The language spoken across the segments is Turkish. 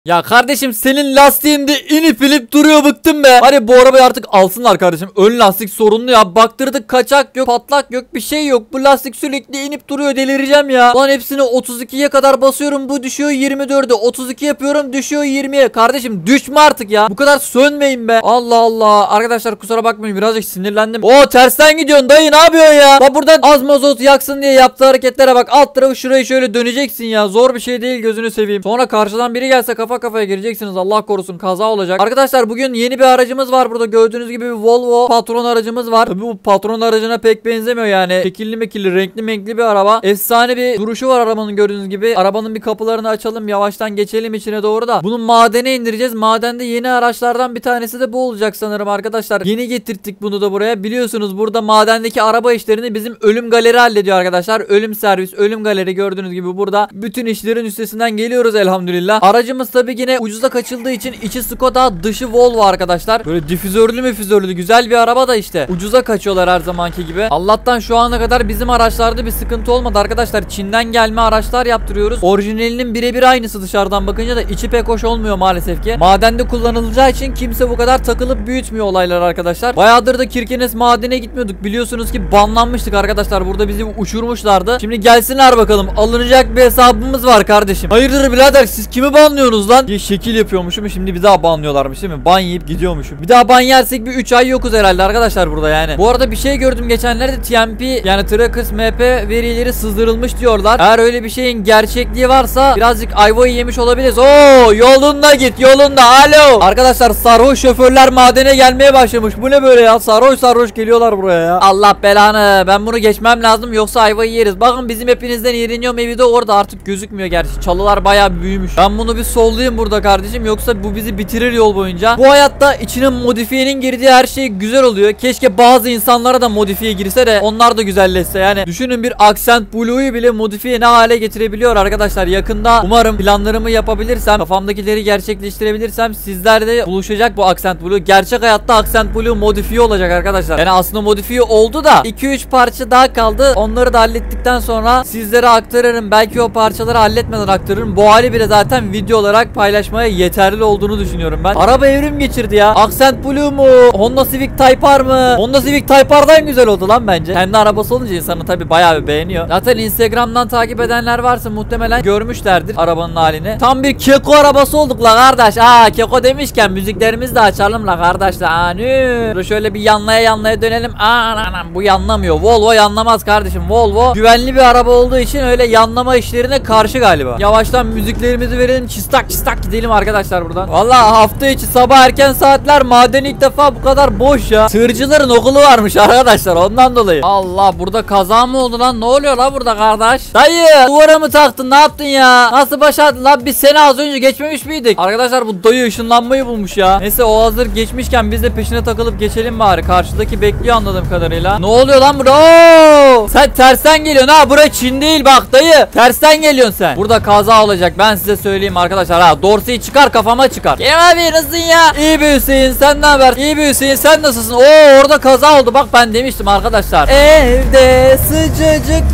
Ya kardeşim senin lastiğinde inip inip duruyor, bıktım be. Hadi bu arabayı artık alsınlar kardeşim. Ön lastik sorunlu ya. Baktırdık, kaçak yok, patlak yok, bir şey yok. Bu lastik sürekli inip duruyor, delireceğim ya. Lan hepsini 32'ye kadar basıyorum, bu düşüyor 24'e. 32 yapıyorum, düşüyor 20'ye. Kardeşim düşme artık ya. Bu kadar sönmeyin be. Allah Allah. Arkadaşlar kusura bakmayın, birazcık sinirlendim. Oo, tersten gidiyorsun dayı, ne yapıyorsun ya? Bak buradan az mazot yaksın diye yaptığı hareketlere bak. Alt tarafı şurayı şöyle döneceksin ya. Zor bir şey değil, gözünü seveyim. Sonra karşıdan biri gelse kafa kafaya gireceksiniz, Allah korusun, kaza olacak. Arkadaşlar bugün yeni bir aracımız var burada. Gördüğünüz gibi bir Volvo patron aracımız var. Tabii bu patron aracına pek benzemiyor yani. Şekilli mekilli, renkli menkli bir araba. Efsane bir duruşu var arabanın, gördüğünüz gibi. Arabanın bir kapılarını açalım, yavaştan geçelim içine doğru da. Bunu madene indireceğiz. Madende yeni araçlardan bir tanesi de bu olacak sanırım arkadaşlar. Yeni getirttik bunu da buraya. Biliyorsunuz burada madendeki araba işlerini bizim ölüm galeri hallediyor arkadaşlar. Ölüm servis, ölüm galeri, gördüğünüz gibi burada bütün işlerin üstesinden geliyoruz elhamdülillah. Aracımız tabii yine ucuza kaçıldığı için içi Skoda, dışı Volvo arkadaşlar. Böyle difüzörlü güzel bir araba da işte. Ucuza kaçıyorlar her zamanki gibi. Allah'tan şu ana kadar bizim araçlarda bir sıkıntı olmadı arkadaşlar. Çin'den gelme araçlar yaptırıyoruz. Orijinalinin birebir aynısı, dışarıdan bakınca da içi pek hoş olmuyor maalesef ki. Madende kullanılacağı için kimse bu kadar takılıp büyütmüyor olaylar arkadaşlar. Bayağıdır da Kirkenes madene gitmiyorduk. Biliyorsunuz ki banlanmıştık arkadaşlar. Burada bizi uçurmuşlardı. Şimdi gelsinler bakalım. Alınacak bir hesabımız var kardeşim. Hayırdır birader, siz kimi banlıyorsunuz lan? Bir şekil yapıyormuşum, şimdi bir daha banlıyorlarmış değil mi? Ban yiyip gidiyormuşum. Bir daha ban yersek bir 3 ay yokuz herhalde arkadaşlar burada yani. Bu arada bir şey gördüm geçenlerde, TMP yani Trackers MP verileri sızdırılmış diyorlar. Eğer öyle bir şeyin gerçekliği varsa birazcık ayvayı yemiş olabiliriz. Oo, yolunda git, yolunda. Alo. Arkadaşlar sarhoş şoförler madene gelmeye başlamış. Bu ne böyle ya? Sarhoş geliyorlar buraya ya. Allah belanı. Ben bunu geçmem lazım yoksa ayvayı yeriz. Bakın bizim hepinizden iğreniyorum, evi de orada artık gözükmüyor gerçi. Çalılar bayağı büyümüş. Ben bunu bir sollayayım burada kardeşim, yoksa bu bizi bitirir yol boyunca. Bu hayatta içine modifiyenin girdiği her şey güzel oluyor. Keşke bazı insanlara da modifiye girse de onlar da güzelleşse yani. Düşünün, bir Accent Blue'yu bile modifiye ne hale getirebiliyor arkadaşlar. Yakında umarım planlarımı yapabilirsem, kafamdakileri gerçekleştirebilirsem sizlerle buluşacak bu Accent Blue. Gerçek hayatta Accent Blue modifiye olacak arkadaşlar. Yani aslında modifiye oldu da 2-3 parça daha kaldı. Onları da hallettikten sonra sizlere aktarırım. Belki o parçaları halletmeden aktarırım. Bu hali bile zaten video olarak paylaşmaya yeterli olduğunu düşünüyorum ben. Araba evrim geçirdi ya. Accent Blue mu? Honda Civic Type R mı? Honda Civic Type R'dan güzel oldu lan bence. Kendi arabası olunca insanı tabii bayağı bir beğeniyor. Zaten Instagram'dan takip edenler varsa muhtemelen görmüşlerdir arabanın halini. Tam bir keko arabası olduk la kardeş. Keko demişken müziklerimizi de açalım la kardeş la. Şöyle bir yanlaya dönelim. Anam, bu yanlamıyor. Volvo yanlamaz kardeşim. Volvo güvenli bir araba olduğu için öyle yanlama işlerine karşı galiba. Yavaştan müziklerimizi verelim. Çistak gidelim arkadaşlar buradan. Vallahi hafta içi sabah erken saatler maden ilk defa bu kadar boş ya. Tırcıların okulu varmış arkadaşlar, ondan dolayı. Allah, burada kaza mı oldu lan? Ne oluyor la burada kardeş? Dayı, duvara mı taktın, ne yaptın ya? Nasıl başardın lan? Biz seni az önce geçmemiş miydik? Arkadaşlar bu dayı ışınlanmayı bulmuş ya. Neyse, o hazır geçmişken biz de peşine takılıp geçelim bari. Karşıdaki bekliyor anladığım kadarıyla. Ne oluyor lan burada? Oo! Sen tersten geliyorsun ha. Bura Çin değil bak dayı. Tersten geliyorsun sen. Burada kaza olacak, ben size söyleyeyim arkadaşlar ha. Dorseyi çıkar, kafama çıkar. Kerem abi nasılsın ya? İyi bir Hüseyin, sen ne haber? İyi bir Hüseyin, sen nasılsın? Oo, orada kaza oldu, bak ben demiştim arkadaşlar. Evde sıcacık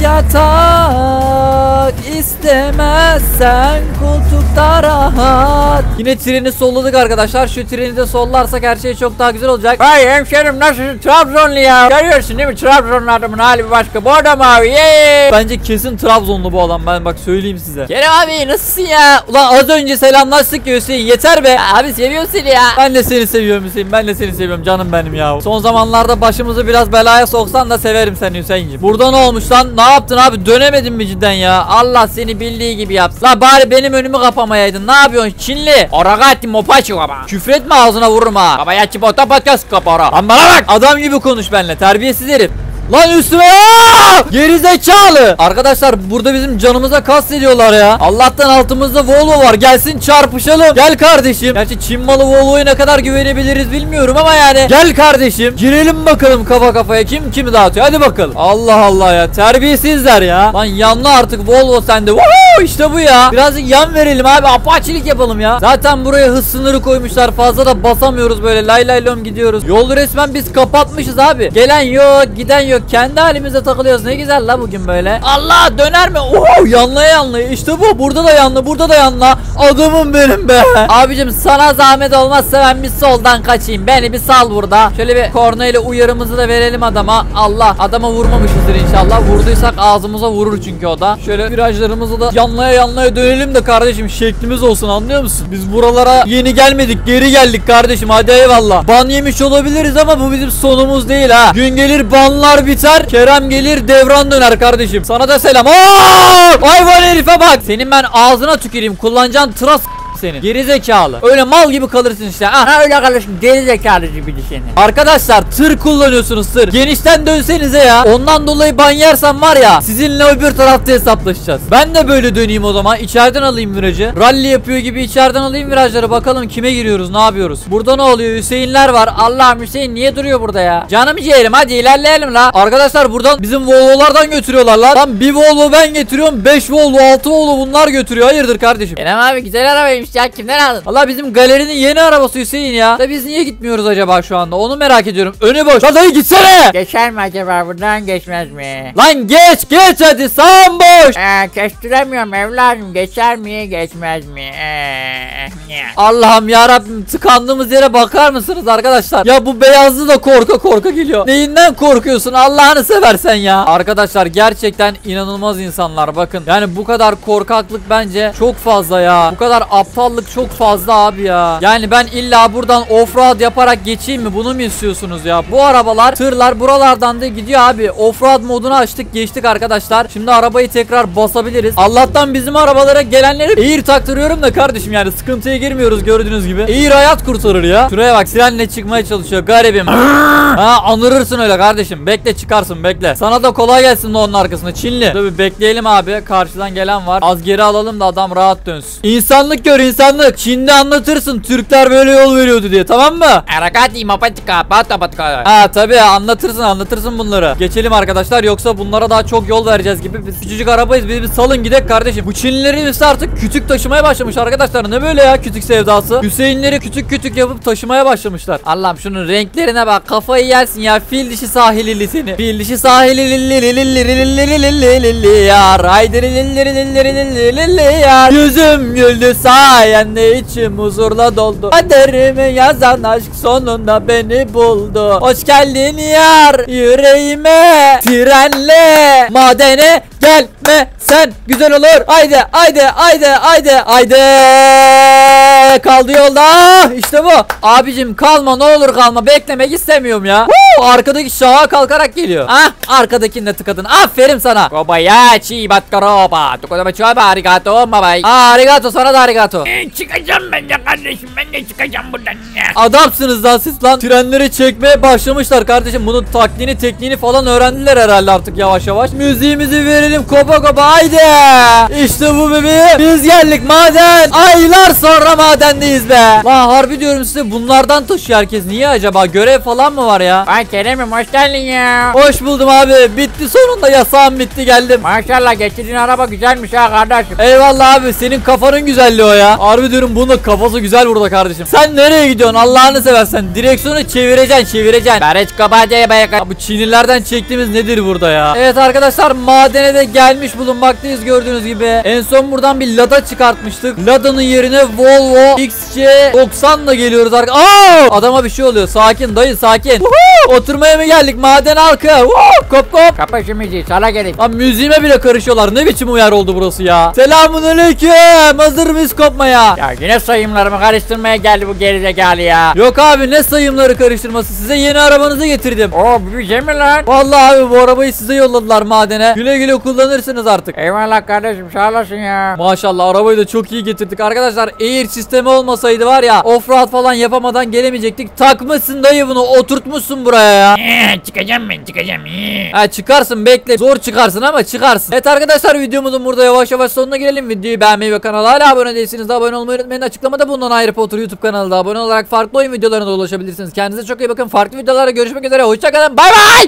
yatak istemezsen koltukta rahat. Yine treni solladık arkadaşlar. Şu treni de sollarsak her şey çok daha güzel olacak. Vay hemşerim, nasılsın? Trabzonlu ya. Görüyorsun değil mi? Trabzonlu adamın hali bir başka. Bu adam abi. Bence kesin Trabzonlu bu adam. Ben bak söyleyeyim size. Kerem abi nasılsın ya? Ulan az önce selamlaştık ya Hüseyin. Yeter be. Abi seviyorum seni ya. Ben de seni seviyorum Hüseyin. Ben de seni seviyorum canım benim ya. Son zamanlarda başımızı biraz belaya soksan da severim seni Hüseyin'cim. Burada ne olmuş lan? Ne yaptın abi? Dönemedin mi cidden ya? Allah seni bildiği gibi yapsın. La bari benim önümü kapamayaydın. Ne yapıyorsun Çinli? Oragati mopaçı baba. Küfretme, ağzına vururum ha. Baba ya çipota podcast kapara. Lan bana bak. Adam gibi konuş benimle. Terbiyesiz herif. Lan üstüme gerizekalı. Arkadaşlar burada bizim canımıza kastediyorlar ya. Allah'tan altımızda Volvo var. Gelsin çarpışalım. Gel kardeşim. Gerçi Çin malı Volvo'ya ne kadar güvenebiliriz bilmiyorum ama yani. Gel kardeşim. Girelim bakalım kafa kafaya. Kim kimi dağıtıyor. Hadi bakalım. Allah Allah ya. Terbiyesizler ya. Lan yanlı artık Volvo sende. Woohoo, işte bu ya. Birazcık yan verelim abi. Apaçilik yapalım ya. Zaten buraya hız sınırı koymuşlar. Fazla da basamıyoruz böyle. Lay lay lom gidiyoruz. Yolu resmen biz kapatmışız abi. Gelen yok, giden yok. yok. Kendi halimize takılıyoruz. Ne güzel la bugün böyle. Allah döner mi? Yanlaya yanlaya. İşte bu. Burada da yanla. Burada da yanla. Adamım benim be. Abicim sana zahmet olmazsa ben bir soldan kaçayım. Beni bir sal burada. Şöyle bir korna ile uyarımızı da verelim adama. Allah. Adama vurmamışızdır inşallah. Vurduysak ağzımıza vurur çünkü o da. Şöyle virajlarımızı da yanlaya yanlaya dönelim de kardeşim şeklimiz olsun, anlıyor musun? Biz buralara yeni gelmedik. Geri geldik kardeşim. Hadi eyvallah. Ban yemiş olabiliriz ama bu bizim sonumuz değil ha. Gün gelir banlar biter. Kerem gelir devran döner kardeşim. Sana da selam. Hayvan herife bak. Senin ben ağzına tüküreyim. Kullanacağın tıras senin. Geri zekalı. Öyle mal gibi kalırsın işte. Aha öyle kalırsın. Geri zekalı gibi seni. Arkadaşlar tır kullanıyorsunuz tır. Genişten dönsenize ya. Ondan dolayı ban yersem var ya, sizinle öbür tarafta hesaplaşacağız. Ben de böyle döneyim o zaman. İçeriden alayım virajı. Rally yapıyor gibi içeriden alayım virajları. Bakalım kime giriyoruz, ne yapıyoruz. Burada ne oluyor? Hüseyinler var. Allah'ım Hüseyin niye duruyor burada ya? Canım ciğerim hadi ilerleyelim la. Arkadaşlar buradan bizim Volvo'lardan götürüyorlar lan. Lan bir Volvo ben getiriyorum. 5 Volvo 6 Volvo bunlar götürüyor. Hayırdır kardeşim? Kerem abi güzel arabaymış ya. Kimden aldın? Allah bizim galerinin yeni arabası Hüseyin ya. Da biz niye gitmiyoruz acaba şu anda? Onu merak ediyorum. Önü boş. Lan dayı gitsene. Geçer mi acaba, buradan geçmez mi? Lan geç hadi, sağım boş. Kestiremiyorum evladım, geçer mi geçmez mi? Allah'ım yarabbim, tıkandığımız yere bakar mısınız arkadaşlar? Ya bu beyazlı da korka geliyor. Neyinden korkuyorsun Allah'ını seversen ya? Arkadaşlar gerçekten inanılmaz insanlar, bakın. Yani bu kadar korkaklık bence çok fazla ya. Bu kadar aptallık çok fazla abi ya. Yani ben illa buradan offroad yaparak geçeyim mi? Bunu mu istiyorsunuz ya? Bu arabalar, tırlar buralardan da gidiyor abi. Offroad modunu açtık, geçtik arkadaşlar. Şimdi arabayı tekrar basabiliriz. Allah'tan bizim arabalara gelenleri air taktırıyorum da kardeşim, yani sıkıntıya girmiyoruz gördüğünüz gibi. Air hayat kurtarır ya. Şuraya bak, sirenle çıkmaya çalışıyor garibim. Ha, anırırsın öyle kardeşim. Bekle çıkarsın, bekle. Sana da kolay gelsin de onun arkasında Çinli. Tabii bekleyelim abi. Karşıdan gelen var. Az geri alalım da adam rahat dönsün. İnsanlık gör, insanlık. Çin'de anlatırsın Türkler böyle yol veriyordu diye, tamam mı? Harakati mapatika patapatka. Ha tabii anlatırsın bunları. Geçelim arkadaşlar, yoksa bunlara daha çok yol vereceğiz gibi. Biz küçücük arabayız, bizi bir salın gidek kardeşim. Bu Çinlilerin üstü artık kütük taşımaya başlamış arkadaşlar. Ne böyle ya kütük sevdası? Hüseyinleri kütük yapıp taşımaya başlamışlar. Allah'ım şunun renklerine bak, kafayı yersin ya. Fil dişi sahilili seni. Fil dişi sahilili yar. Haydi yar. Yüzüm güldü sayende, içim huzurla doldu. Kaderimi yazan aşk sonunda beni buldu. Hoş geldin yar yüreğime. Trenle madene gelme sen, güzel olur. Haydi. Kaldı yolda. İşte bu. Abicim kalma, ne olur kalma. Beklemek istemiyorum ya. Arkadaki şaha kalkarak geliyor. Arkadakini de tıkadın. Aferin sana. Kobayashi batkaroba. Tukodama çoba arigato babay. Arigato, sana da arigato. Çıkacağım ben de kardeşim, ben de çıkacağım buradan. Adamsınız lan siz lan. Trenleri çekmeye başlamışlar kardeşim. Bunun taktiğini tekniğini falan öğrendiler herhalde artık yavaş yavaş. Müziğimizi verelim kopa haydi. İşte bu bebeğim. Biz geldik maden. Aylar sonra madendeyiz be. Lan harbi diyorum size, bunlardan taşıyor herkes. Niye acaba? Görev falan mı var ya? Ay Kerem'im hoş geldin ya. Hoş buldum abi. Bitti sonunda, yasağım bitti, geldim. Maşallah getirdiğin araba güzelmiş ha kardeşim. Eyvallah abi, senin kafanın güzelliği o ya. Harbi diyorum, bunun kafası güzel burada kardeşim. Sen nereye gidiyorsun Allah'ını seversen? Direksiyonu çevireceksin. Barış kabadaya bayaka. Bu Çinlilerden çektiğimiz nedir burada ya? Evet arkadaşlar, madene de gelmiş bulunmaktayız gördüğünüz gibi. En son buradan bir Lada çıkartmıştık. Lada'nın yerine Volvo XC90'la geliyoruz arkadaşlar. Adama bir şey oluyor. Sakin dayı, sakin. Oturmaya mı geldik maden halkı? Kop. Kapa şu müziği, sana gerek. Lan müziğime bile karışıyorlar. Ne biçim uyar oldu burası ya? Selamünaleyküm. Hazır mıyız kopmaya? Ya yine sayımlarımı karıştırmaya geldi bu gerizekalı ya. Yok abi, ne sayımları karıştırması. Size yeni arabanızı getirdim. Bu bir şey mi lan? Vallahi abi bu arabayı size yolladılar madene. Güle güle kullanırsınız artık. Eyvallah kardeşim, sağ olasın ya. Maşallah arabayı da çok iyi getirdik arkadaşlar. Air sistemi olmasaydı var ya, offroad falan yapamadan gelemeyecektik. Takmışsın dayı bunu, oturtmuşsun buraya ya. Çıkacağım ben, çıkacağım. Ha çıkarsın, bekle. Zor çıkarsın ama çıkarsın. Evet arkadaşlar, videomuzun burada yavaş yavaş sonuna gelelim. Videoyu beğenmeyi ve kanala hala abone değilseniz de abone olmayı unutmayın. Açıklamada bulunan Harry Potter YouTube kanalına abone olarak farklı oyun videolarına da ulaşabilirsiniz. Kendinize çok iyi bakın. Farklı videolarda görüşmek üzere. Hoşçakalın. Bay bay.